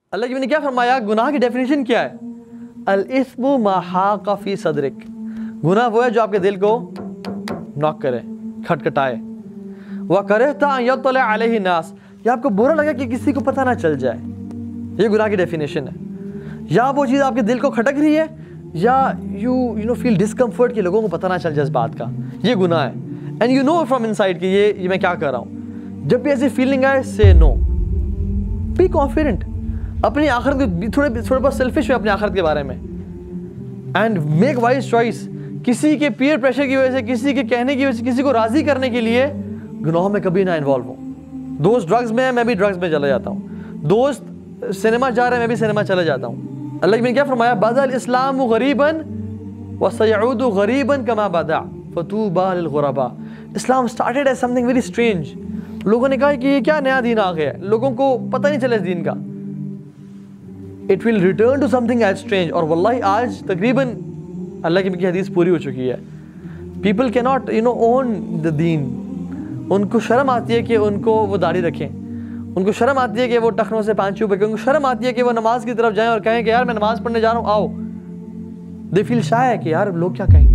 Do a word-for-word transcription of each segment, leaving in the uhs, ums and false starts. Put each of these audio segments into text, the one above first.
اللہ کی نے کیا فرمایا؟ گناہ کی ڈیفینیشن کیا ہے؟ الاسم ما حاق فی صدرک، گناہ وہ ہے جو آپ کے دل کو ناک کرے، کھٹکھٹائے. وَكَرِهْتَ أَن يَطَّلِعَ عَلَيْهِ النَّاسُ، یا آپ کو برا لگا کہ کسی کو پتہ نہ چل جائے. یہ گناہ کی ڈیفینیشن ہے. یا وہ چیز آپ کے دل کو کھٹک رہی ہے، یا you you know feel discomfort کہ لوگوں کو پتہ نہ چل جائے اس بات کا، یہ گناہ ہے. And you know from inside کہ یہ یہ میں کیا کر رہا ہوں. جب بھی ایسی فیلنگ آئے سے نو، بی کانفیڈنٹ، اپنی آخرت کو تھوڑے تھوڑے بہت سیلفش ہو اپنی آخرت کے بارے میں، اینڈ میک وائز چوائس. کسی کے پیئر پریشر کی وجہ سے، کسی کے کہنے کی وجہ سے، کسی کو راضی کرنے کے لیے گناہوں میں کبھی نہ انوالو ہوں. دوست ڈرگز میں ہے، میں بھی ڈرگز میں چلا جاتا ہوں. دوست سنیما جا رہا ہے، میں بھی سنیما چلا جاتا ہوں. اللہ نے کیا فرمایا؟ بَدَأَ الْإِسْلَامُ غَرِيبًا وَسَيَعُودُ غَرِيبًا كَمَا بَدَأَ فَطُوبَى لِلْغُرَبَاء. اسلام started as something very strange. لوگوں نے کہا کہ یہ کیا نیا دین آ گیا ہے، لوگوں کو پتہ نہیں چلا اس دین کا. It will return to something as strange. اور واللہ آج تقریباً اللہ کی حدیث پوری ہو چکی ہے. People cannot you know own the deen. ان کو شرم آتی ہے کہ ان کو وہ داڑھی رکھیں، ان کو شرم آتی ہے کہ وہ ٹخنوں سے پانچوں پہ، ان کو شرم آتی ہے کہ وہ نماز کی طرف جائیں اور کہیں کہ یار میں نماز پڑھنے جا رہا ہوں، آؤ. They feel shy ہے کہ یار لوگ کیا کہیں گے.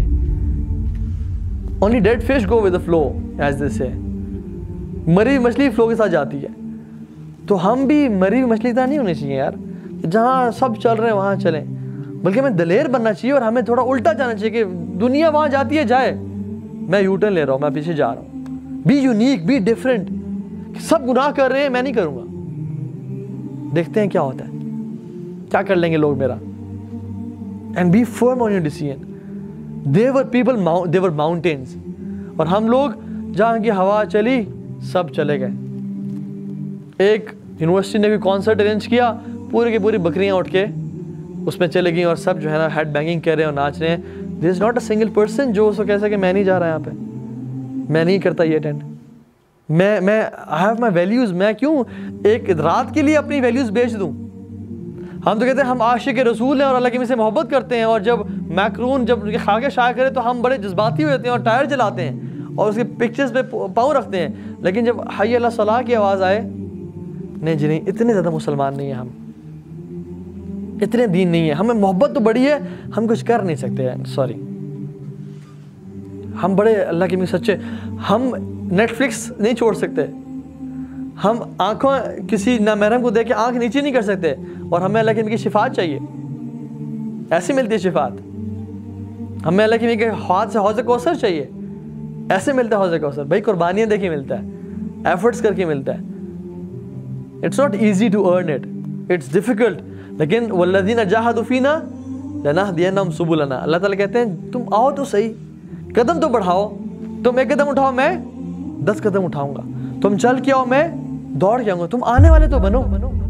Only dead fish go with the flow as they say. مری ہوئی مچھلی فلو کے ساتھ جاتی ہے. تو ہم بھی مری ہوئی مچھلی طرح نہیں ہونی چاہیے یار، جہاں سب چل رہے ہیں وہاں چلیں، بلکہ ہمیں دلیر بننا چاہیے اور ہمیں تھوڑا الٹا جانا چاہیے کہ دنیا وہاں جاتی ہے جائے، میں یو ٹرن لے رہا ہوں، میں پیچھے جا رہا ہوں. Be unique, be different. سب گناہ کر رہے ہیں، میں نہیں کروں گا، دیکھتے ہیں کیا ہوتا ہے، کیا کر لیں گے لوگ میرا. And be firm on your decision. They were people they were mountains, اور ہم لوگ جہاں کی ہوا چلی سب چلے گئے. ایک یونیورسٹی نے بھی کانسرٹ ارینج کیا، پورے کی پوری بکریاں اٹھ کے اس میں چلے گئیں اور سب جو ہے نا ہیڈ بینگنگ کر رہے ہیں اور ناچ رہے ہیں. There is not a single person جو اس کو کہہ سکے میں نہیں جا رہا یہاں پہ، میں نہیں کرتا یہ اٹینڈ، میں میں آئی ہیو مائی ویلیوز. میں کیوں ایک رات کے لیے اپنی ویلیوز بیچ دوں؟ ہم تو کہتے ہیں ہم عاشق رسول ہیں اور اللہ کی سے محبت کرتے ہیں، اور جب میکرون جب خاکے شائع کرے تو ہم بڑے جذباتی ہو جاتے ہیں اور ٹائر جلاتے ہیں اور اس کے پکچرز پہ پاؤں رکھتے ہیں. لیکن جب حی علی الصلاۃ کی آواز آئے، نہیں جی نہیں، اتنے زیادہ مسلمان نہیں ہیں ہم، اتنے دین نہیں ہیں، ہمیں محبت تو بڑی ہے، ہم کچھ کر نہیں سکتے. سوری، ہم بڑے اللہ کے میں سچے. ہم نیٹ فلکس نہیں چھوڑ سکتے، ہم آنکھوں کسی نامحرم کو دیکھ کے آنکھ نیچے نہیں کر سکتے، اور ہمیں اللہ کے شفاعت چاہیے. ایسے ملتی ہے شفاعت. ہمیں اللہ کے ہاتھ سے حوض کوثر چاہیے، ایسے ملتا ہے حوض کوثر. بھائی قربانیاں دیکھ کے ملتا ہے، ایفرٹس کر کے ملتا ہے. It's not easy to earn it, it's difficult. لیکن والذین جاہدوا فینا لنہدینہم سبلنا. اللہ تعالیٰ کہتے ہیں تم آؤ تو صحیح، قدم تو بڑھاؤ. تم ایک قدم اٹھاؤ، میں دس قدم اٹھاؤں گا. تم چل کے آؤ، میں دوڑ کے آؤں گا. تم آنے والے تو بنو.